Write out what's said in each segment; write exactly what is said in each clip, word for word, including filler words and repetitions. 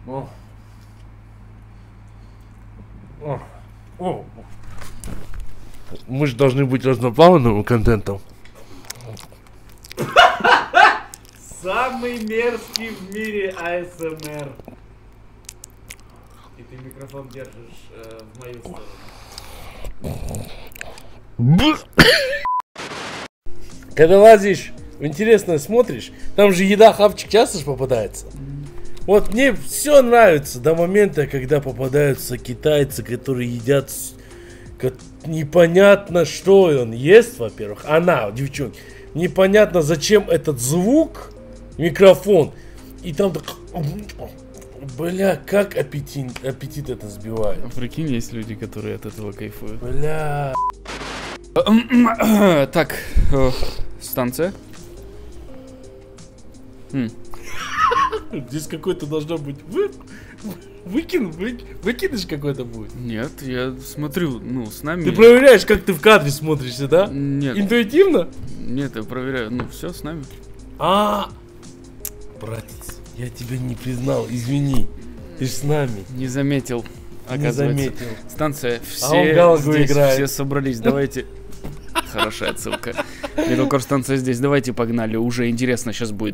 О. О. О. Мы же должны быть разноплановым контентом. Самый мерзкий в мире а эс эм эр. И ты микрофон держишь э, в мою сторону. Когда лазишь, интересно смотришь, там же еда, хавчик часто же попадается. Вот мне все нравится до момента, когда попадаются китайцы, которые едят как непонятно, что он ест, во-первых. Она, девчонки, непонятно, зачем этот звук, микрофон. И там так... Бля, как аппетит, аппетит это сбивает. А прикинь, есть люди, которые от этого кайфуют. Бля. Так, станция. Хм. Здесь какой-то должно быть вы... Выкин, вы... выкидыш какой-то будет. Нет, я смотрю, ну, с нами... Ты проверяешь, как ты в кадре смотришься, да? Нет. Интуитивно? Нет, я проверяю, ну, все с нами. А, братец, я тебя не признал, извини. Ты ж с нами. Не заметил, Не оказывается. заметил. Станция, А он все галку здесь, играет. все собрались, давайте... Хорошая отсылка. Metalcore станция здесь, давайте погнали, уже интересно сейчас будет.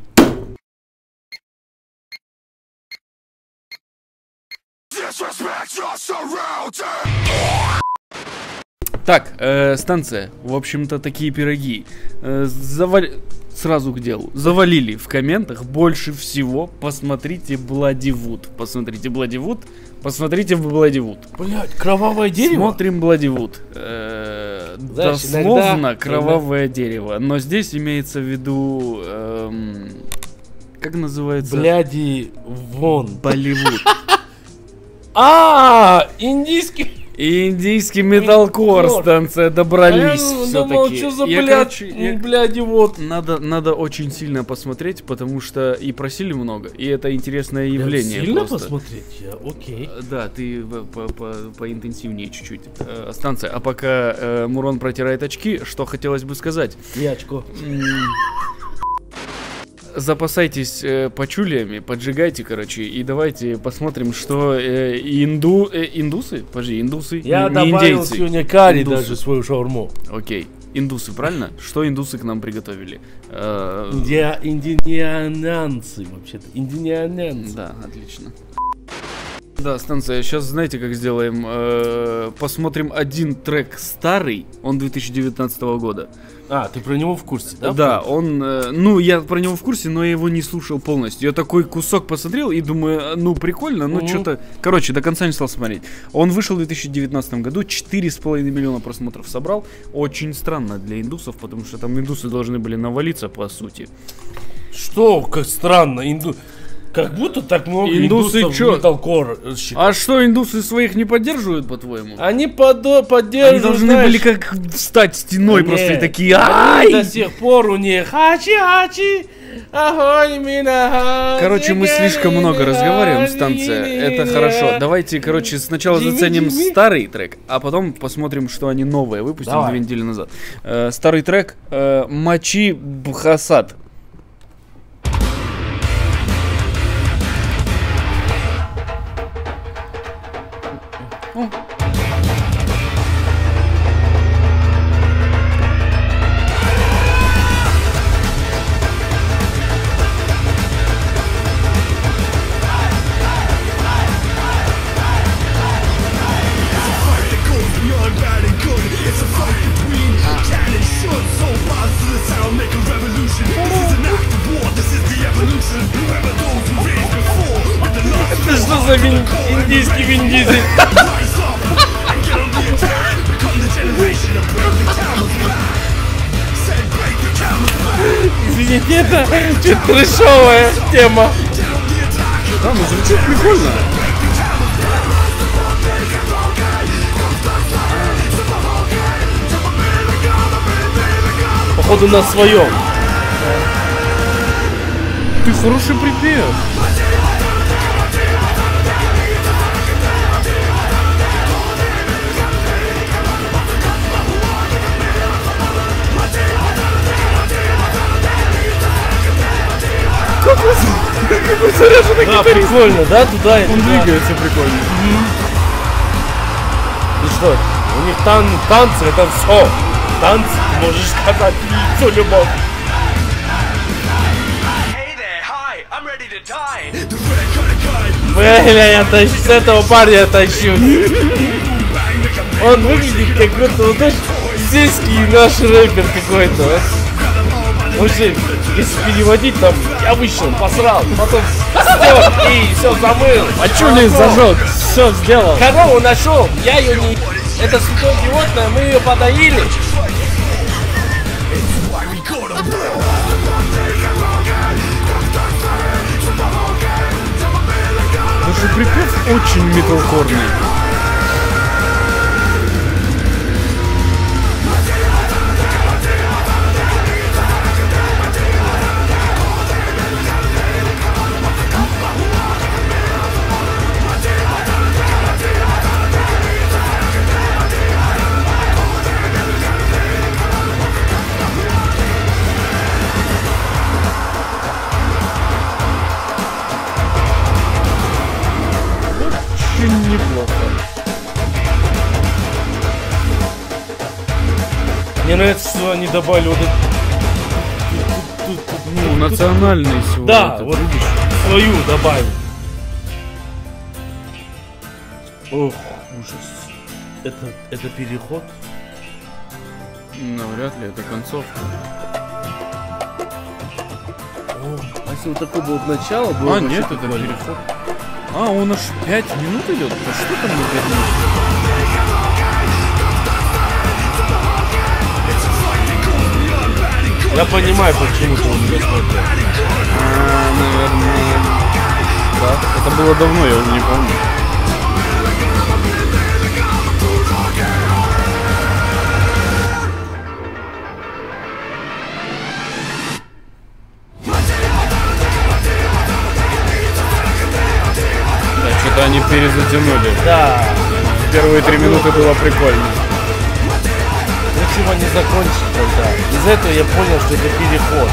Так, э, станция, в общем-то, такие пироги. Э, завали... Сразу к делу. Завалили в комментах больше всего. Посмотрите Bloody Wood. Посмотрите Bloody Wood. Посмотрите в Bloody Wood. Блять, кровавое дерево? Смотрим Bloody Wood. Э, Знаешь, дословно иногда- кровавое дерево. Но здесь имеется в виду... эм, как называется? Бляди вон. Болливуд. А, индийский. И индийский металкор Металкор. станция добрались А я все-таки. думал, что за Я, блядь, короче, я- бляди вот. Надо, надо очень сильно посмотреть, потому что и просили много, и это интересное явление. Сильно просто. посмотреть? Я, окей. Э, Да, ты в- по- по- поинтенсивнее чуть-чуть. Э, станция. А пока э, Мурон протирает очки, что хотелось бы сказать. Ячко. М, Запасайтесь э, пачулиями, поджигайте, короче, и давайте посмотрим, что э, инду... э, индусы? Подожди, индусы? Я не, не добавил индейцы. сегодня карри Индусы. даже свою шаурму. Окей. Индусы, правильно? Что индусы к нам приготовили? Э, Индия, индианянцы вообще-то. Индианянцы. Да, отлично. Да, станция, сейчас знаете, как сделаем? Э, посмотрим один трек старый, он две тысячи девятнадцатого года. А, ты про него в курсе, да? Да, он, э, ну, я про него в курсе, но я его не слушал полностью. Я такой кусок посмотрел и думаю, ну, прикольно, но Мгм. что-то... Короче, до конца не стал смотреть. Он вышел в две тысячи девятнадцатом году, четыре с половиной миллиона просмотров собрал. Очень странно для индусов, потому что там индусы должны были навалиться, по сути. Что, как странно, инду... Как будто так много Индусы индусов чё? металкор считают. А что, индусы своих не поддерживают, по-твоему? Они подо- поддерживают, Они должны знаешь, были как встать стеной Нет, просто и такие они ай! до сих пор у них хачи-хачи, огонь меня. Короче, мы слишком много разговариваем, станция. Это хорошо. Давайте, короче, сначала Джимми, заценим Джимми. старый трек, а потом посмотрим, что они новые выпустили Давай. две недели назад. Э, старый трек э, Мачи Бхасад. О. Это что за вин- индийский Вин Дизель? Извините, это чуть трэшовая тема. Да, ну звучит прикольно. Походу на своем. Ты хороший припев. Да, прикольно, да, туда и Он туда. двигается прикольно. И что? У них тан танцы, это все. Танцы, можешь сказать, все любовь. Бля, я тащу, с этого парня я тащу. Он выглядит как будто вот наш сельский наш рэпер какой-то. Вообще, если переводить, там, я вышел, посрал, потом сделал и все замыл. А чё лес зажег? Все сделал. Корову нашел, я ее не... Это святое животное, мы ее подоили. Даже припев очень металкорный. Очень неплохо. Мне нравится, что они добавили вот это... Ну, национальный сегодня. Да, вот свою добавили. Ох, ужас. Это, это переход? Навряд ли, это концовка. О, а если вот такое было начало, было А, бы нет, вообще это прикольно. переход. А, он аж пять минут идет? Да что там на пять минут? Я понимаю, почему ты у меня смотрел. А, наверное... Да, это было давно, я уже не помню. Да, что-то они перезатянули. Да. Первые три минуты было прикольно. Ничего не закончить тогда. Из этого я понял, что это переход.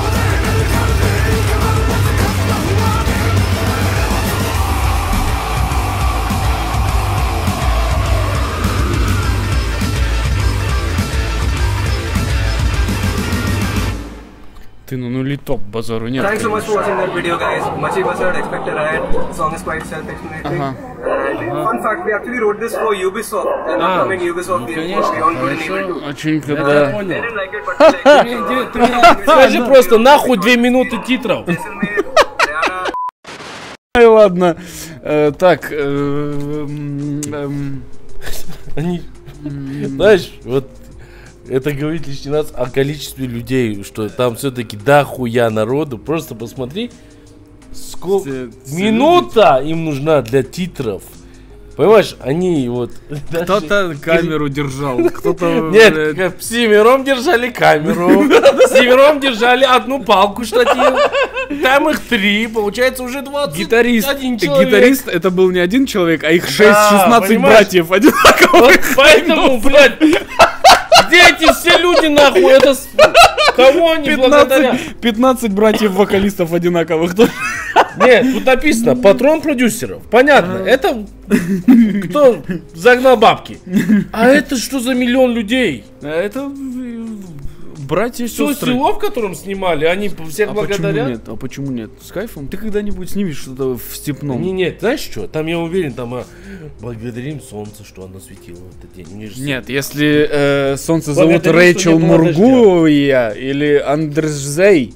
Ты ну нули топ, базару нет. Thanks so much for конечно. watching that video, guys. Much buzzard, expect a riot. The song is quite self-explanatory. Uh-huh. And fun fact, we actually wrote this for Ubisoft, an Ah, upcoming Ubisoft game конечно, called Beyond Good and хорошо. Evil two. Очень Это я когда... They понял. didn't like it, but they liked it. So, Ты мне скажи просто нахуй две минуты титров. Jaisalmer, Haryana, Ай, ладно. Э, так, э, м, эм, Они, знаешь, вот это говорит лишний раз о количестве людей, что там все-таки дохуя народу. Просто посмотри, сколько Все- все минута им нужна для титров. Понимаешь, они вот... даже- кто-то камеру держал, кто-то... Нет, блядь, как семером держали камеру, семером держали одну палку штатив, там их три, получается уже двадцать Гитарист, один э, человек. гитарист это был не один человек, а их шесть, Да, шестнадцать понимаешь? братьев одинаковых. Вот поэтому, блядь, где эти все люди нахуй? Это с- кого они благодарят? пятнадцать, пятнадцать братьев-вокалистов одинаковых. Нет, тут написано патрон продюсеров. Понятно, это кто загнал бабки. А это что за миллион людей? А это э, братья и Все сестры. село, в котором снимали, они всех А почему благодарят. нет? А почему нет? С кайфом? Ты когда-нибудь снимешь что-то в степном? Не, нет, знаешь что? Там я уверен, там а, благодарим солнце, что оно светило в этот день. Мне же Нет, если э, солнце зовут Благодарю, что Рэйчел не было дождя. Мургуя или Андерзей.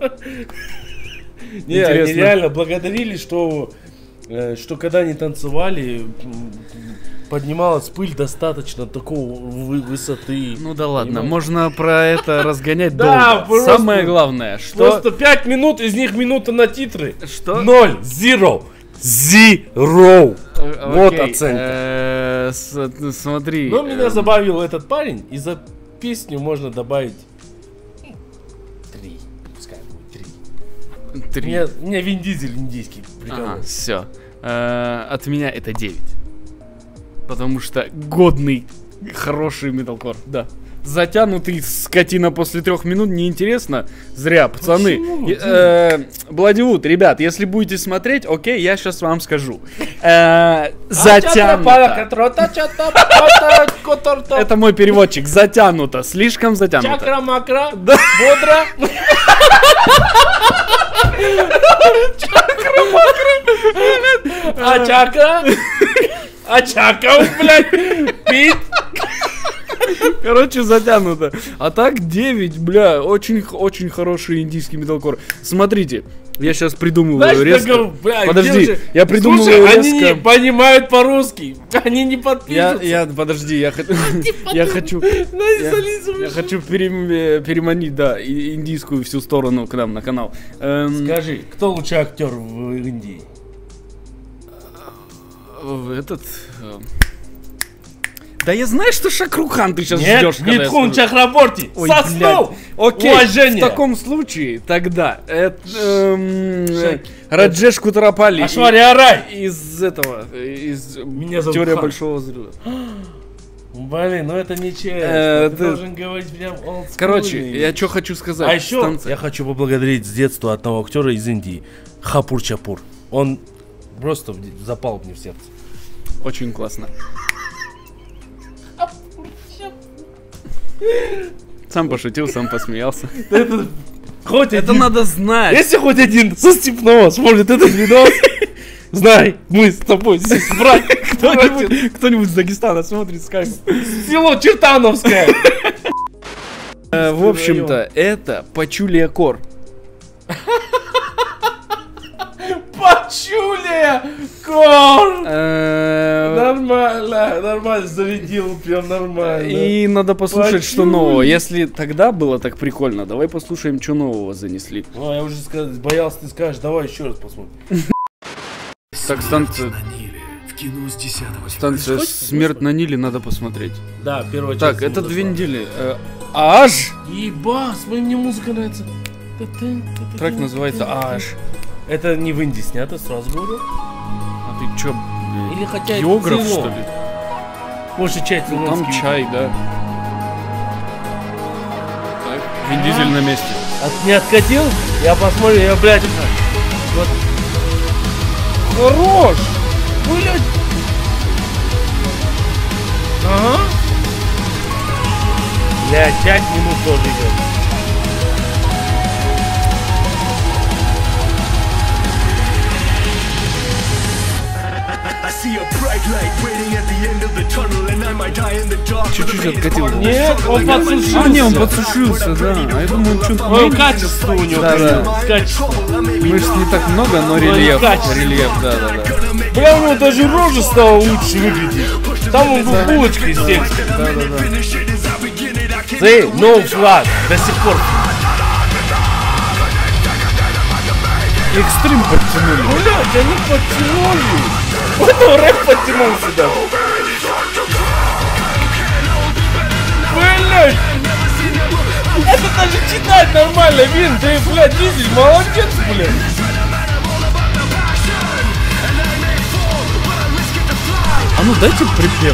Не, они Интересно. реально благодарили, что, э, что когда они танцевали, м, поднималась пыль достаточно такого вы- высоты. Ну да ладно, Понимаешь? можно про это разгонять Да, долго. просто- Самое главное, что... Просто пять минут, из них минута на титры. Что? Ноль, zero, zero. Э, Вот окей, оценка. э, с- Смотри. Но меня э, забавил этот парень, и за песню можно добавить три. Пускай будет три. три. Меня, меня Вин Дизель индийский прикольный. Ага, все. От меня это девять. Потому что годный, хороший металкор. Да. затянутый скотина после трех минут неинтересно. Зря, пацаны. Бладивуд, ребят, если будете смотреть, окей, я сейчас вам скажу. Э, Затянуто. Это мой переводчик. Затянуто, слишком затянуто. Чакра-макра, бодро. А чакра? А чакра, блядь, пить. Короче, затянуто. А так девять, бля, очень, очень хороший индийский металкор. Смотрите, я сейчас придумываю Знаешь, резко. такой, бля, Подожди, же... я придумываю Слушай, резко. они не понимают по-русски. Они не Я, подпишутся. я, подожди, я, х... я хочу, я, я хочу перем- переманить, да, и- индийскую всю сторону к нам на канал. Эм, Скажи, кто лучший актер в Индии? э, Этот. э, Да я знаю, что Шакрухан ты сейчас Нет, ждешь, когда я Митхун скажу. Чакраборти. Ой, Соснул. блядь. Окей, Уважение. в таком случае тогда это, эм, Шак- Раджеш Кутарапали Ашвария Рай. из этого, из Меня зовут Теория Хан. Большого Взрыва. Блин, ну это нечестно. Э, Ты ты- должен говорить прям олдскульный. Короче, я что хочу сказать. А еще станция. я хочу поблагодарить с детства одного актера из Индии, Хапур Чапур. Он просто в- запал мне в сердце. Очень классно. Сам пошутил, сам посмеялся. Хоть Это один- надо знать. Если хоть один со Степного смотрит этот видос, знай, мы с тобой здесь братья. Кто-нибудь, кто-нибудь из Дагестана смотрит с кайфом. Село Чертановское. Э, В общем-то, это Пачулия Кор. Пачулия! Кор! Э, Нормально, нормально, зарядил прям нормально. И надо послушать, что Пачули. нового. Если тогда было так прикольно, давай послушаем, что нового занесли. Ну, я уже сказал, боялся, ты скажешь, давай еще раз посмотрим. Так, станция, На Ниле. В кино с десятого станция «Смерть на Ниле» надо посмотреть. Да, первая часть. Так, я это уже две сказал. недели. Э, Аж! Еба, с моим мне музыка нравится. Трек называется Аж. Это не в Индии снято, сразу говорю. А ты чё, блядь, Или хотя это географ, село. что ли? Большая часть Ну, там цейлонский. чай, да. Так, Вин Дизель на месте. От, не откатил? Я посмотрю, я, блядь, вот. Хорош! Блядь! Ага. Блядь, пять минут тоже идет. Чуть-чуть откатил. Нет, он подсушился. А, не, он подсушился, да. А я думаю, он что-то... Ой, качество у него. Да, блин, да. Качество. Мышц не так много, но рельеф. качество. Рельеф, да, да, да. Бля, у него даже рожа стала лучше выглядеть. Там он был булочкой с текстом. Да, да, да. Смотри, no flag, до сих пор. Экстрим подтянули. Блядь, они подтянули. Вот он рэп подтянул сюда. Блядь. Это даже читать нормально, Вин. Ты, блядь, Дизель, молодец, блядь. А ну дайте припев.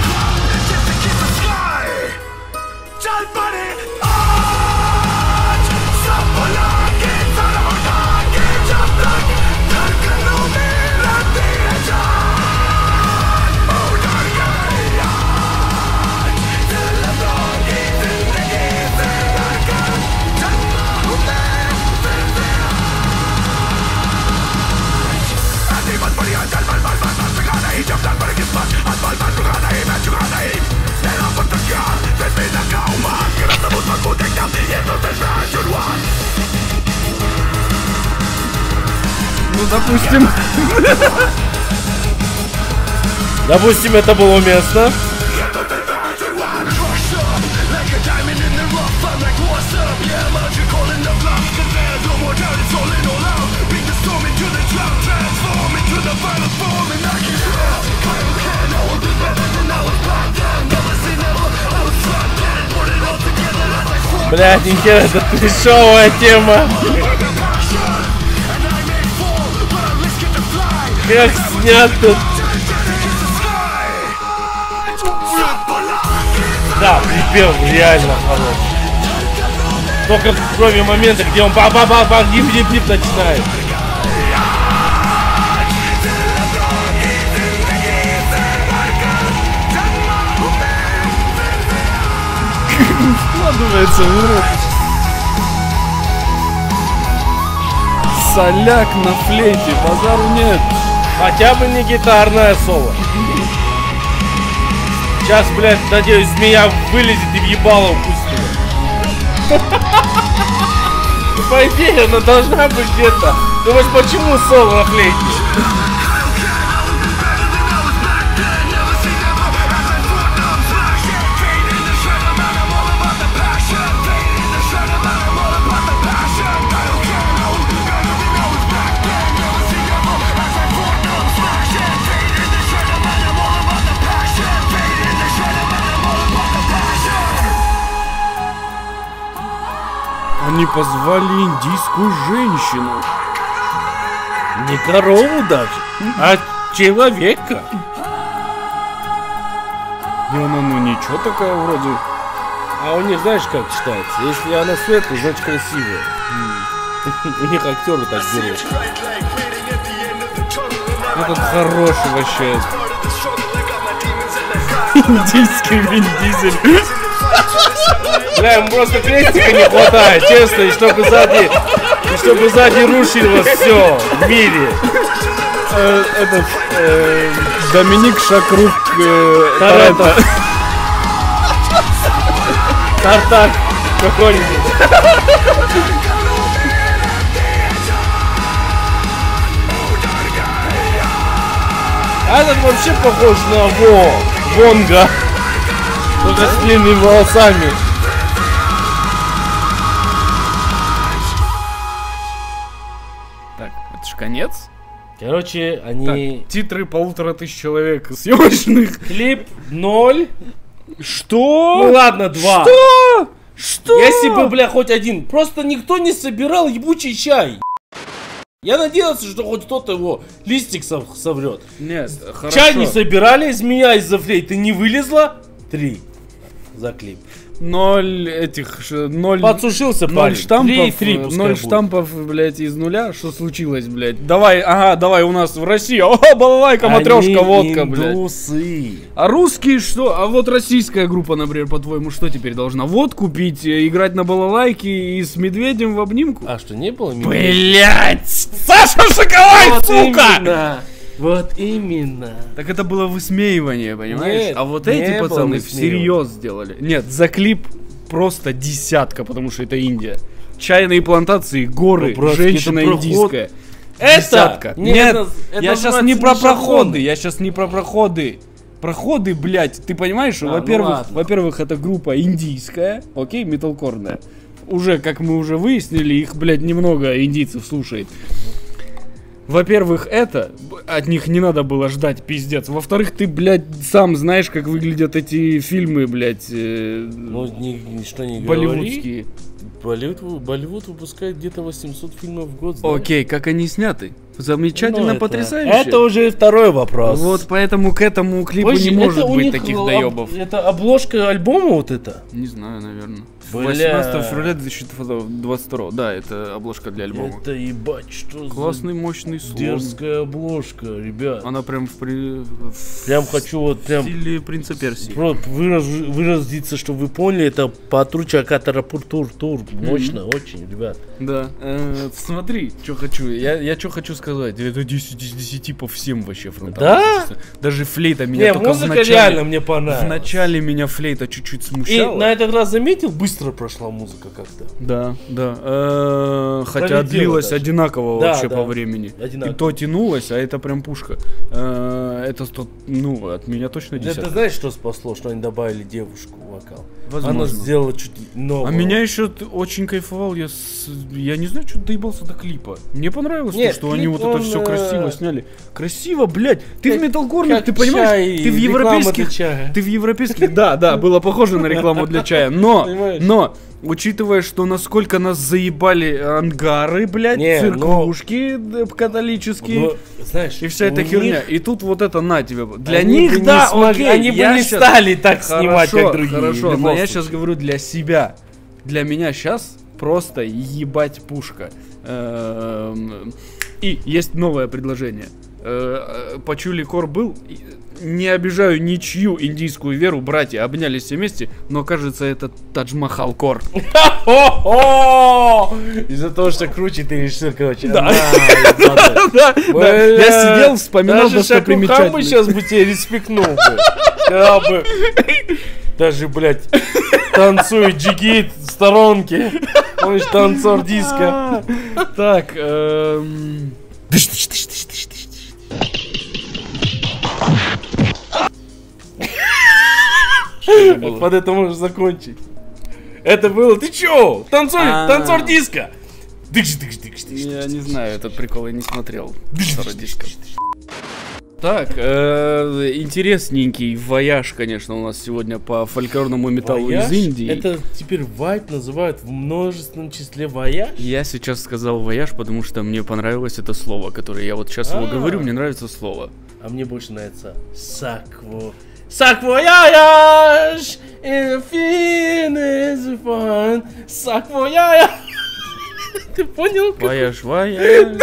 Ну, допустим. Допустим, это было уместно. Блядь, нихера, это трешовая тема. Как снято. Да, припев реально хороший. Только кроме момента, где он ба-ба-ба-ба, гип-гип-гип начинает. Вкладывается в рот. Соляк на флейте, базару нет. Хотя бы не гитарное соло. Сейчас, блядь, надеюсь, змея вылезет и въебало укусит. По идее, она должна быть где-то. Думаешь, почему соло на флейте? Они позвали индийскую женщину. Не корову даже, а человека. И она, ну ничего такая вроде. А у них знаешь как читается? Если она светлая, значит красивая. У них актеры так берут. Этот хороший вообще. Индийский Вин Дизель. Бля, ему просто крестика не хватает, честно, и чтобы сзади, и чтобы сзади рушилось все в мире. Э, этот э, Доминик Шакрук э, Торетто. Тартак какой-нибудь. А этот вообще похож на Во, Вонга. Только с длинными волосами. Так, это ж конец. Короче, они... Так, титры полутора тысяч человек съемочных. Клип ноль. Что? Ну ладно, два. Что? Что? Если бы, бля, хоть один. Просто никто не собирал ебучий чай. Я надеялся, что хоть кто-то его листик сов- соврет. Нет, хорошо. Чай не собирали, змея из-за флейты не вылезла. Три. За клип. Ноль этих, ш- ноль... Подсушился Ноль парень. штампов, Три и три пускай ноль будет. штампов, блядь, из нуля. Что случилось, блядь? Давай, ага, давай у нас в России. О, балалайка, матрешка, Они водка, блядь. индусы. А русские что? А вот российская группа, например, по-твоему, что теперь должна? Водку пить, э, играть на балалайке и с медведем в обнимку? А что, не было? медведя? Блять! Саша Шоколай, Вот сука! именно. Вот именно. Так это было высмеивание, понимаешь? Нет, а вот не эти было пацаны высмеивания. всерьез сделали. Нет, за клип просто десятка, потому что это Индия. Чайные плантации, горы, Ну, братский, женщина это проход. индийская. Это- Десятка. нет, Нет, это- это я сейчас называется не про не проходы, шаблоны. я сейчас не про проходы. Проходы, блядь, ты понимаешь, А, ну во-первых, ладно. во-первых, это группа индийская, окей, металкорная. Уже, как мы уже выяснили, их, блядь, немного индийцев слушает. Во-первых, это, б- от них не надо было ждать, пиздец. Во-вторых, ты, блядь, сам знаешь, как выглядят эти фильмы, блядь, э, Ну, ни, ничто не говори. болливудские. Болливуд, вы- Болливуд выпускает где-то восемьсот фильмов в год. знаешь? Окей, как они сняты? Замечательно, Ну, это- потрясающе. Это уже второй вопрос. Вот поэтому к этому клипу Позже, не может это у быть них таких об- доебов. Это обложка альбома вот это? Не знаю, наверное. Бля. восемнадцатого февраля две тысячи двадцать второго. Да, это обложка для альбома. Это ебать, что Классный, за мощный слон. дерзкая обложка, ребят. Она прям в, при... в Прям хочу вот прям стиле принца Персии. про- выраз- выразиться, чтобы вы поняли, это Патруча Катарапур тур тур. Мощно, очень, ребят. Да. Э, смотри, что хочу. Я, я что хочу сказать. Это десять из десяти по всем вообще фронтам. Да? Даже флейта меня Не, только музыка в начале... реально мне В понравилась. начале меня флейта чуть-чуть И смущала. на этот раз заметил, быстро прошла музыка как-то. Да, да. Э, хотя Пролетело длилась даже. одинаково Да, вообще да. по времени. Одинаково. И то тянулось, а это прям пушка. Э, это сто, ну, от меня точно Это десятка. знаешь, что спасло, что они добавили девушку в вокал? Возможно. Она сделала чуть нового. А меня еще т- очень кайфовал, я, с- я не знаю, что доебался до клипа. Мне понравилось, то, Нет, что они клип, вот это он, все э, красиво сняли. Красиво, блядь. Ты как- в металкорных, как ты понимаешь? чай, ты в реклама европейских, для чая. ты в европейских, да, да, было похоже на рекламу для чая, но, Понимаешь? но учитывая, что насколько нас заебали ангары, блядь, Не, церквушки э, католические. Ну, знаешь, И вся у эта херня. них- И тут вот это на тебе. Для Они них, бы не да, смогли- окей, они бы я не щас- стали так снимать, Хорошо, как другие. в Хорошо, любом но я случае. сейчас говорю для себя. Для меня сейчас просто ебать пушка. Эм, И есть новое предложение. Э, Пачули Кор был. и Не обижаю ничью индийскую веру, братья обнялись все вместе, но кажется, это Тадж-Махал Кор. О-о-о! Из-за того, что круче ты решил, короче. Да. на, ебаный. Да, да. Бля, Я сидел, вспоминал даже Шарух Хан бы достопримечательности. сейчас бы тебе респектнул бы. Когда бы даже, блядь, танцует джигит в сторонке. Помнишь, танцор диска. Так, эм, Вот под это можешь закончить. Это было, ты чё? Танцор, А. танцор диска. Дыш, дыш, дыш, дыш. я не знаю, этот прикол я не смотрел. Сородишка. Так, э, интересненький вояж, конечно, у нас сегодня по фольклорному металлу Вояж? из Индии. Это теперь вайп называют в множественном числе вояж? Я сейчас сказал вояж, потому что мне понравилось это слово, которое я вот сейчас его А. говорю, мне нравится слово. А мне больше нравится сакво. Саквояж! Is fun. Саквояж! Ты понял? как- Вояж, вояж.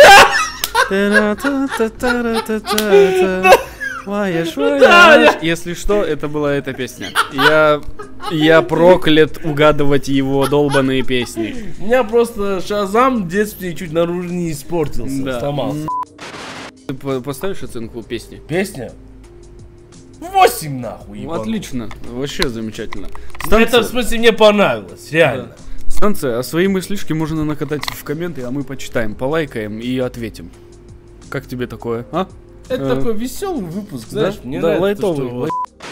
Та-ра-та-та-та-ра-та-та-та. Вояж, вояж. Если что, это была эта песня. Я, я проклят угадывать его долбаные песни. У меня просто Шазам в детстве чуть наружу не испортился, Да. сломался. Ты по- поставишь оценку песни? Песня? Восемь нахуй, Ну, ебаный. отлично, вообще замечательно. Это в смысле мне понравилось, реально. Станция, а свои мыслишки можно накатать в комменты, а мы почитаем, полайкаем и ответим. Как тебе такое, а? Это Э, такой веселый выпуск, знаешь, мне да, нравится, лайтовый. что вот-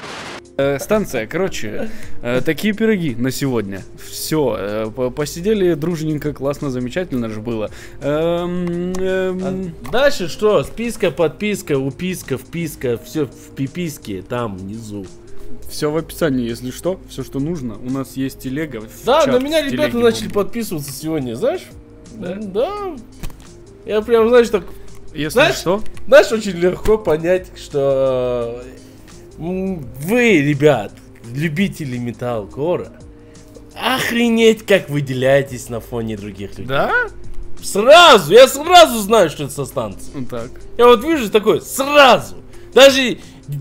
Э, станция, короче, э, такие пироги на сегодня. Все, посидели дружненько, классно, замечательно же было. Эм, эм, А дальше что? Списка, подписка, уписка, вписка, все в пиписке, там внизу. Все в описании, если что, все, что нужно. У нас есть телега. в Да, чат на меня в ребята телеге начали будет. подписываться сегодня, знаешь? Да? Да. Я прям, знаешь, так, Если знаешь, что, знаешь, очень легко понять, что м, вы, ребят, любители металкора, охренеть, как выделяетесь на фоне других людей. да? Сразу, я сразу знаю, что это со станции. Ну так. Я вот вижу такой, сразу. Даже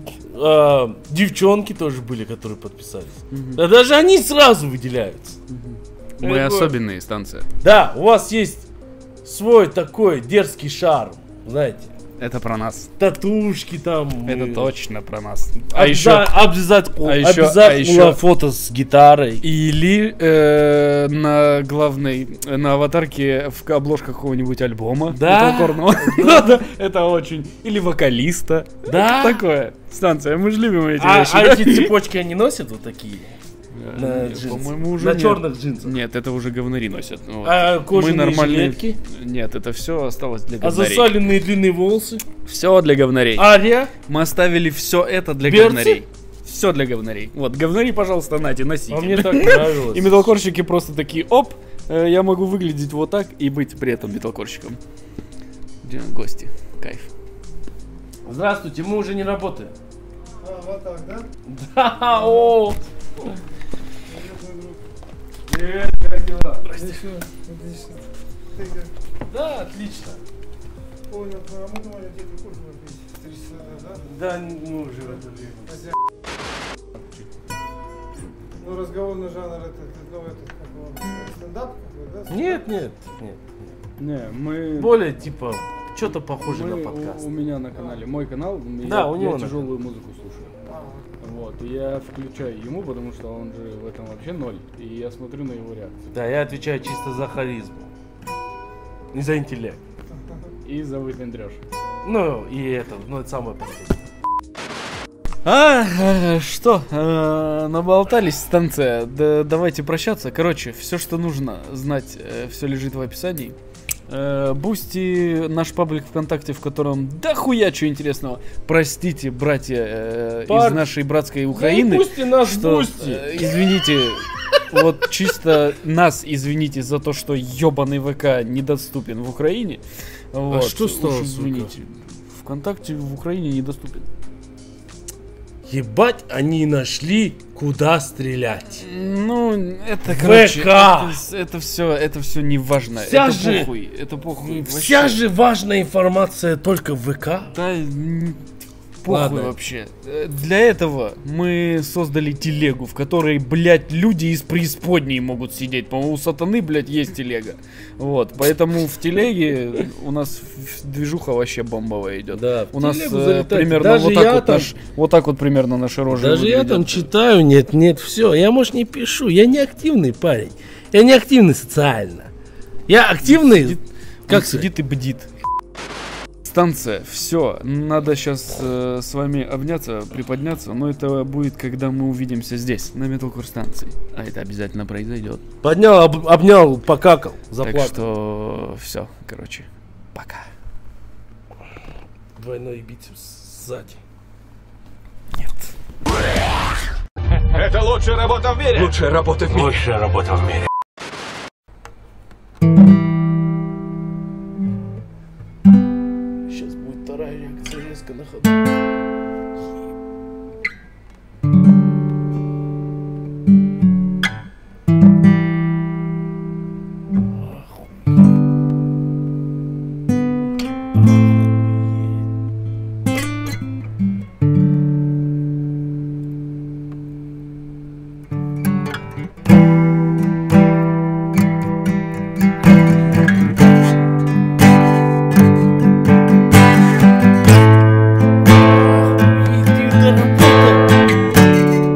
э, девчонки тоже были, которые подписались. Да даже они сразу выделяются. Мы Я такой, особенные, станция. Да, у вас есть свой такой дерзкий шарм, знаете. Это про нас. Татушки там. Это э, точно про нас. А еще, обязательно, а еще- обязательно а еще- фото с гитарой. Или э, на главной, на аватарке в обложках какого-нибудь альбома. Да. металкорного. Да, да, это очень. Или вокалиста. Да. Такое. Станция, мы же любим эти А, вещи. а да? эти цепочки они носят вот такие? На Э, джинсах? По-моему, уже На нет. черных джинсах. Нет, это уже говнари носят. Вот. А кожаные жилетки? Нет, это все осталось для А говнарей. засаленные длинные волосы? Все для говнарей. Ария? Мы оставили все это для Берцы? говнарей. Все для говнарей. Вот, говнари, пожалуйста, нате, носите. А мне так нравилось. И металкорщики просто такие, оп, э, я могу выглядеть вот так и быть при этом металкорщиком. Где гости? Кайф. Здравствуйте, мы уже не работаем. А, вот так, да? Да, о! Привет, как дела? Отлично, отлично. Ты как? Да, отлично. Понял, ну, а мы думали, где ты курс попить? В три часа, да? Да, мы уже в это время. Хотя... Ну, разговорный жанр, это, это, ну, это, как он, стендап какой, да? Нет, нет, нет. Не, мы... Более типа, что-то похоже мы на у, подкаст. у меня на канале, мой канал, Да, я, у него я на тяжелую музыку слушаю. А, Вот, и я включаю ему, потому что он же в этом вообще ноль. И я смотрю на его реакцию. Да, я отвечаю чисто за харизму. И за интеллект. И за выпендрёж. Ну, и это, ну, это самое последнее. А, э, что, э, наболтались, станция. Да, давайте прощаться. Короче, все, что нужно знать, все лежит в описании. Э, Бусти, наш паблик ВКонтакте, в котором дохуя чего интересного. Простите, братья э, Пар- из нашей братской Украины. Да и Бусти наш что, Бусти. э, извините, вот чисто нас извините за то, что ебаный ВК недоступен в Украине. Вот. что стало Уж с извините. ВКонтакте в Украине недоступен. Ебать, они нашли, куда стрелять. Ну, это, короче, ВК. это, это все, это все не важно. Вся это же- похуй, это похуй. Вся вообще. же важная информация только в ВК. Да, м, похуй Ладно. вообще. Э, Для этого мы создали телегу, в которой, блядь, люди из преисподней могут сидеть. По-моему, у сатаны, блядь, есть телега. Вот, поэтому в телеге у нас в- движуха вообще бомбовая идет. Да, У в нас телегу э, залетайте. примерно Даже вот так я вот там- наш, вот так вот примерно наши рожи Даже я там выглядят. читаю, нет, нет, все. Я, может, не пишу. Я не активный парень. Я не активный социально. Я активный. Сидит- как Он сидит и бдит. Станция, все, надо сейчас с вами обняться, приподняться, но это будет, когда мы увидимся здесь, на Metalcore станции. А это обязательно произойдет. Поднял, об- обнял, покакал, Так заплакал. что все, короче, пока. Двойной бицепс сзади. Нет. Это лучшая работа в мире. Лучшая работа в мире. Лучшая работа в мире. Сейчас будет вторая реакция резко на ходу. Охуительная работа.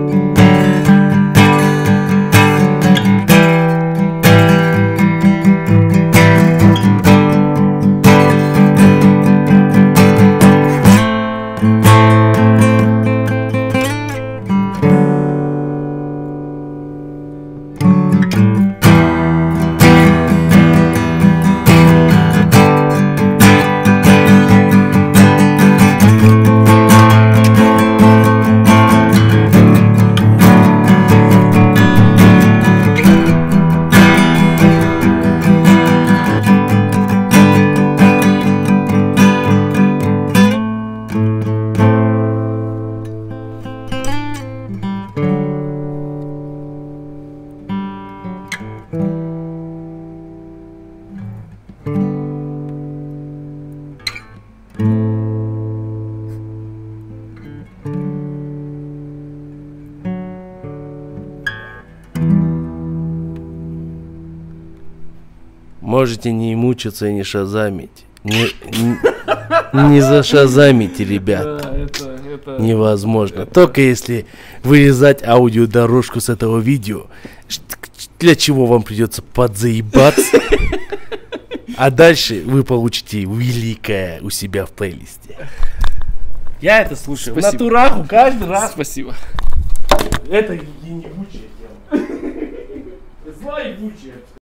Можете не мучиться и не шазамить. Не, не, не зашазамите, ребят. Да, это, это... Невозможно. Только если вырезать аудиодорожку с этого видео, ш- для чего вам придется подзаебаться. А дальше вы получите великое у себя в плейлисте. Я это слушаю. Спасибо. В натураху каждый раз. Спасибо. Это ебучее дело. Зла ебучее.